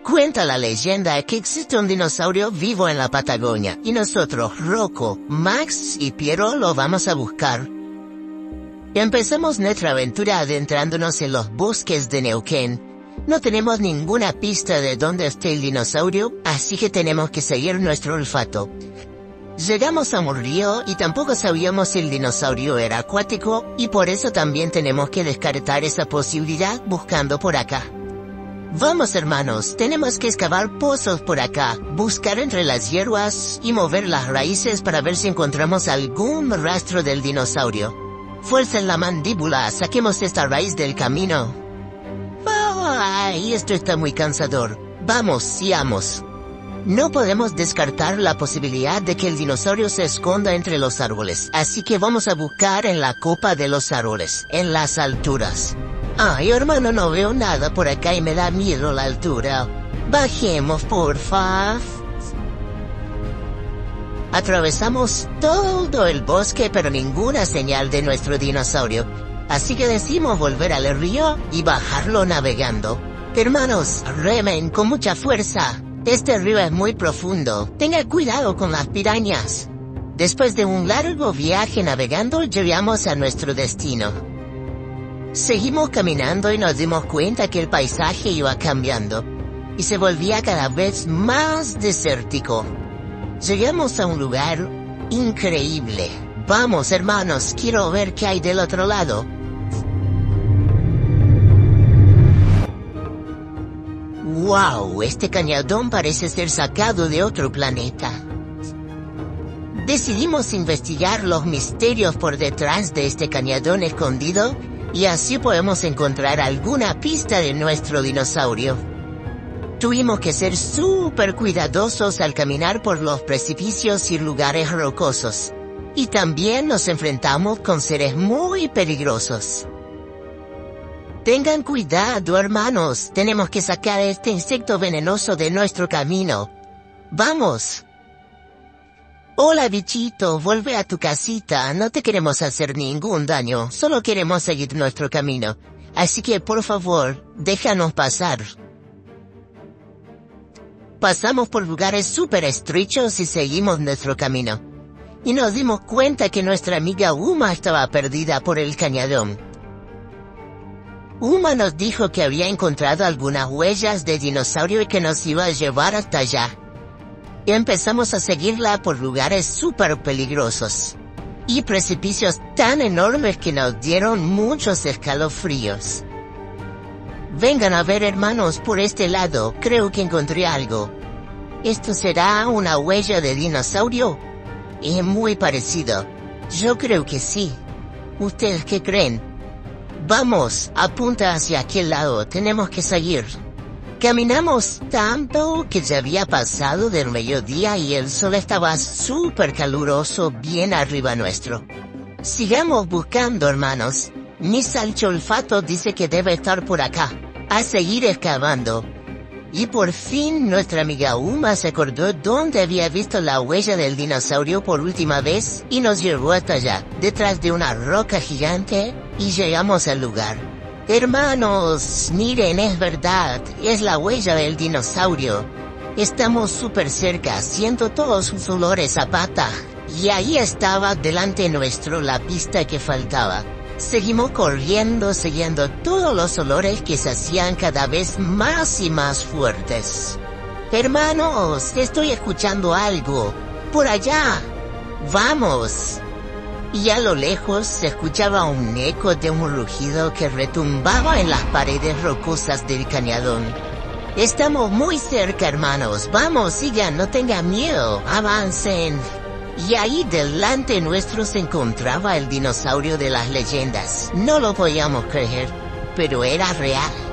Cuenta la leyenda que existe un dinosaurio vivo en la Patagonia, y nosotros, Rocco, Max y Piero, lo vamos a buscar. Empezamos nuestra aventura adentrándonos en los bosques de Neuquén. No tenemos ninguna pista de dónde esté el dinosaurio, así que tenemos que seguir nuestro olfato. Llegamos a un río y tampoco sabíamos si el dinosaurio era acuático, y por eso también tenemos que descartar esa posibilidad buscando por acá. Vamos hermanos, tenemos que excavar pozos por acá, buscar entre las hierbas y mover las raíces para ver si encontramos algún rastro del dinosaurio. Fuerza en la mandíbula, saquemos esta raíz del camino. ¡Ay! Esto está muy cansador. Vamos, sigamos. No podemos descartar la posibilidad de que el dinosaurio se esconda entre los árboles, así que vamos a buscar en la copa de los árboles, en las alturas. Ay, hermano, no veo nada por acá y me da miedo la altura. Bajemos, porfa. Atravesamos todo el bosque, pero ninguna señal de nuestro dinosaurio. Así que decidimos volver al río y bajarlo navegando. Hermanos, remen con mucha fuerza. Este río es muy profundo. Tenga cuidado con las pirañas. Después de un largo viaje navegando, llegamos a nuestro destino. Seguimos caminando y nos dimos cuenta que el paisaje iba cambiando y se volvía cada vez más desértico. Llegamos a un lugar increíble. Vamos, hermanos, quiero ver qué hay del otro lado. ¡Wow! Este cañadón parece ser sacado de otro planeta. Decidimos investigar los misterios por detrás de este cañadón escondido, y así podemos encontrar alguna pista de nuestro dinosaurio. Tuvimos que ser súper cuidadosos al caminar por los precipicios y lugares rocosos. Y también nos enfrentamos con seres muy peligrosos. Tengan cuidado, hermanos, tenemos que sacar este insecto venenoso de nuestro camino. ¡Vamos! Hola bichito, vuelve a tu casita, no te queremos hacer ningún daño, solo queremos seguir nuestro camino. Así que por favor, déjanos pasar. Pasamos por lugares súper estrechos y seguimos nuestro camino. Y nos dimos cuenta que nuestra amiga Uma estaba perdida por el cañadón. Uma nos dijo que había encontrado algunas huellas de dinosaurio y que nos iba a llevar hasta allá. Y empezamos a seguirla por lugares súper peligrosos y precipicios tan enormes que nos dieron muchos escalofríos. Vengan a ver, hermanos, por este lado, creo que encontré algo. ¿Esto será una huella de dinosaurio? Es muy parecido. Yo creo que sí. ¿Ustedes qué creen? Vamos, apunta hacia aquel lado, tenemos que seguir. Caminamos tanto que ya había pasado del mediodía y el sol estaba súper caluroso bien arriba nuestro. Sigamos buscando, hermanos. Mi salcho olfato dice que debe estar por acá. A seguir excavando. Y por fin nuestra amiga Uma se acordó dónde había visto la huella del dinosaurio por última vez y nos llevó hasta allá, detrás de una roca gigante, y llegamos al lugar. Hermanos, miren, es verdad, es la huella del dinosaurio. Estamos súper cerca, siento todos sus olores a pata. Y ahí estaba delante nuestro la pista que faltaba. Seguimos corriendo, siguiendo todos los olores que se hacían cada vez más y más fuertes. Hermanos, estoy escuchando algo. Por allá. Vamos. Y a lo lejos se escuchaba un eco de un rugido que retumbaba en las paredes rocosas del cañadón. Estamos muy cerca, hermanos. Vamos, sigan, no tengan miedo. Avancen. Y ahí delante nuestro se encontraba el dinosaurio de las leyendas. No lo podíamos creer, pero era real.